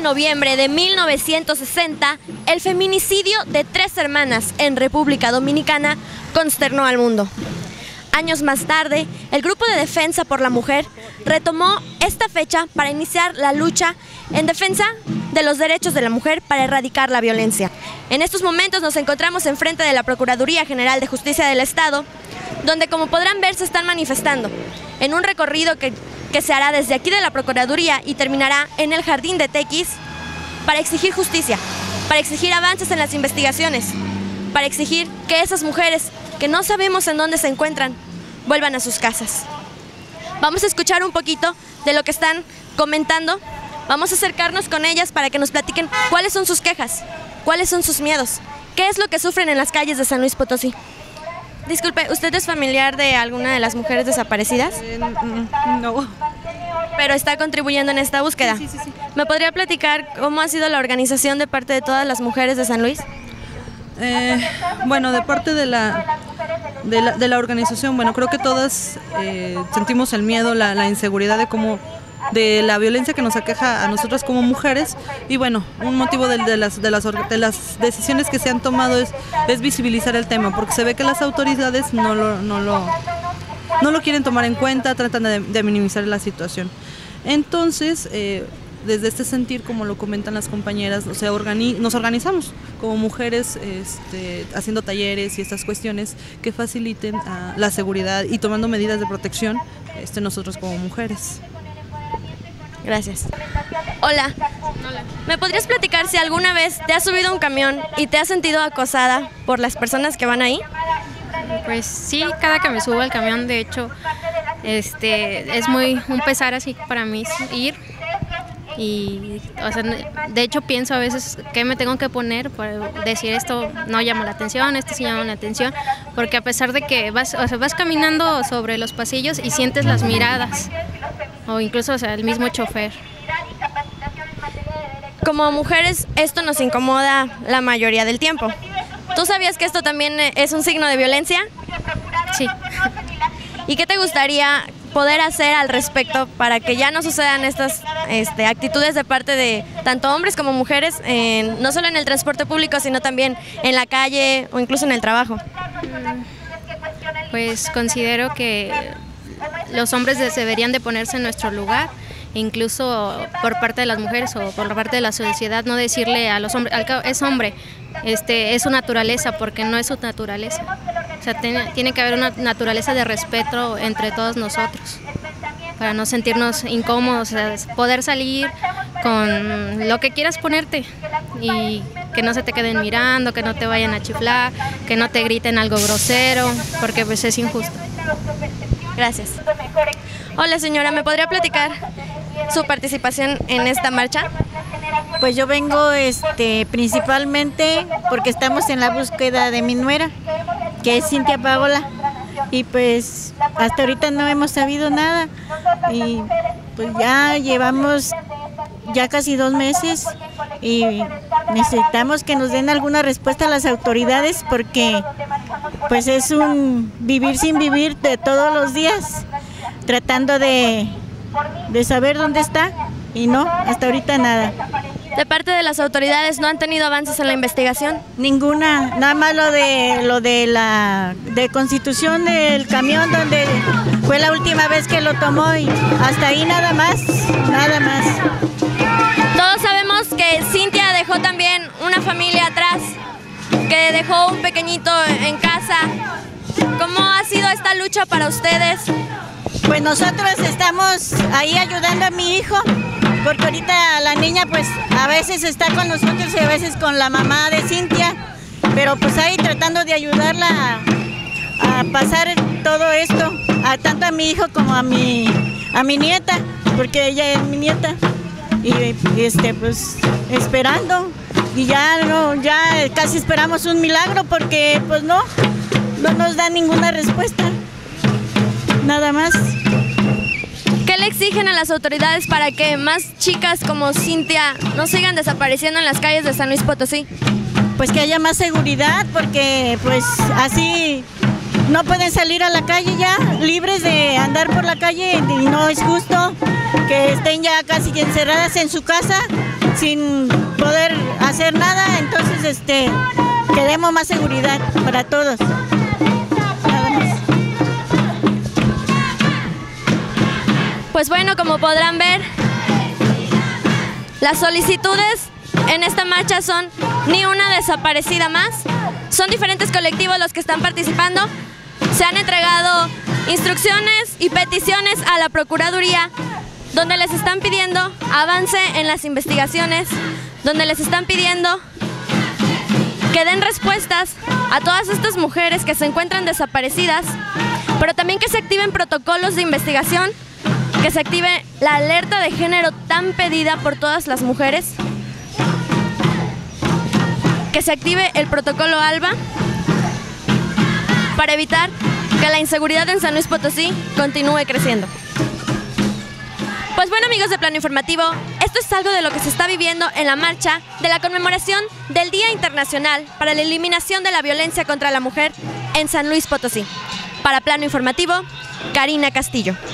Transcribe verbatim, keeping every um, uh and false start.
noviembre de mil novecientos sesenta, el feminicidio de tres hermanas en República Dominicana consternó al mundo. Años más tarde, el Grupo de Defensa por la Mujer retomó esta fecha para iniciar la lucha en defensa de los derechos de la mujer para erradicar la violencia. En estos momentos nos encontramos enfrente de la Procuraduría General de Justicia del Estado, donde, como podrán ver, se están manifestando en un recorrido que, que se hará desde aquí de la Procuraduría y terminará en el Jardín de Tequis para exigir justicia, para exigir avances en las investigaciones, para exigir que esas mujeres que no sabemos en dónde se encuentran vuelvan a sus casas. Vamos a escuchar un poquito de lo que están comentando. Vamos a acercarnos con ellas para que nos platiquen cuáles son sus quejas, cuáles son sus miedos, qué es lo que sufren en las calles de San Luis Potosí. Disculpe, ¿usted es familiar de alguna de las mujeres desaparecidas? Eh, no. Pero está contribuyendo en esta búsqueda. Sí, sí, sí. ¿Me podría platicar cómo ha sido la organización de parte de todas las mujeres de San Luis? Eh, bueno, de parte de la, de la, de la organización, bueno, creo que todas eh, sentimos el miedo, la, la inseguridad de cómo, de la violencia que nos aqueja a nosotras como mujeres, y bueno, un motivo de, de, las, de, las, de las decisiones que se han tomado es, es visibilizar el tema, porque se ve que las autoridades no lo, no lo, no lo quieren tomar en cuenta, tratan de, de minimizar la situación. Entonces, eh, desde este sentir, como lo comentan las compañeras, o sea, organi nos organizamos como mujeres este, haciendo talleres y estas cuestiones que faciliten uh, la seguridad y tomando medidas de protección este, nosotros como mujeres. Gracias. Hola. Hola. ¿Me podrías platicar si alguna vez te has subido a un camión y te has sentido acosada por las personas que van ahí? Pues sí, cada que me subo al camión, de hecho, este, es muy un pesar así para mí ir. Y, o sea, de hecho pienso a veces qué me tengo que poner para decir esto no llama la atención, esto sí llama la atención, porque a pesar de que vas, o sea, vas caminando sobre los pasillos y sientes las miradas, o incluso, o sea, el mismo chofer. Como mujeres esto nos incomoda la mayoría del tiempo. ¿Tú sabías que esto también es un signo de violencia? Sí. ¿Y qué te gustaría poder hacer al respecto para que ya no sucedan estas este, actitudes de parte de tanto hombres como mujeres, en, no solo en el transporte público, sino también en la calle o incluso en el trabajo? Pues considero que los hombres deberían de ponerse en nuestro lugar, incluso por parte de las mujeres o por parte de la sociedad, no decirle a los hombres, al cabo, es hombre, este, es su naturaleza, porque no es su naturaleza. O sea, tiene, tiene que haber una naturaleza de respeto entre todos nosotros, para no sentirnos incómodos, o sea, poder salir con lo que quieras ponerte y que no se te queden mirando, que no te vayan a chiflar, que no te griten algo grosero, porque pues es injusto. Gracias. Hola señora, ¿me podría platicar su participación en esta marcha? Pues yo vengo este, principalmente porque estamos en la búsqueda de mi nuera, que es Cintia Paola, y pues hasta ahorita no hemos sabido nada, y pues ya llevamos ya casi dos meses y necesitamos que nos den alguna respuesta a las autoridades, porque pues es un vivir sin vivir de todos los días, tratando de, de saber dónde está, y no, hasta ahorita nada. ¿De parte de las autoridades no han tenido avances en la investigación? Ninguna, nada más lo de lo de la de constitución del camión, donde fue la última vez que lo tomó, y hasta ahí nada más, nada más. Todos sabemos que Cintia dejó también una familia atrás, que dejó un pequeñito en casa. ¿Cómo ha sido esta lucha para ustedes? Pues nosotros estamos ahí ayudando a mi hijo, porque ahorita la niña pues a veces está con nosotros y a veces con la mamá de Cintia, pero pues ahí tratando de ayudarla a, a pasar todo esto, a tanto a mi hijo como a mi, a mi nieta, porque ella es mi nieta, y este pues esperando, y ya no, ya casi esperamos un milagro, porque pues no, no nos da ninguna respuesta, nada más. ¿Qué le exigen a las autoridades para que más chicas como Cintia no sigan desapareciendo en las calles de San Luis Potosí? Pues que haya más seguridad, porque pues así no pueden salir a la calle ya, libres de andar por la calle, y no es justo que estén ya casi encerradas en su casa sin poder hacer nada. Entonces este queremos más seguridad para todos. Nada más. Pues bueno, como podrán ver, las solicitudes en esta marcha son ni una desaparecida más. Son diferentes colectivos los que están participando. Se han entregado instrucciones y peticiones a la Procuraduría, donde les están pidiendo avance en las investigaciones, donde les están pidiendo que den respuestas a todas estas mujeres que se encuentran desaparecidas, pero también que se activen protocolos de investigación, que se active la alerta de género tan pedida por todas las mujeres, que se active el protocolo ALBA para evitar que la inseguridad en San Luis Potosí continúe creciendo. Pues bueno, amigos de Plano Informativo, esto es algo de lo que se está viviendo en la marcha de la conmemoración del Día Internacional para la Eliminación de la Violencia contra la Mujer en San Luis Potosí. Para Plano Informativo, Karina Castillo.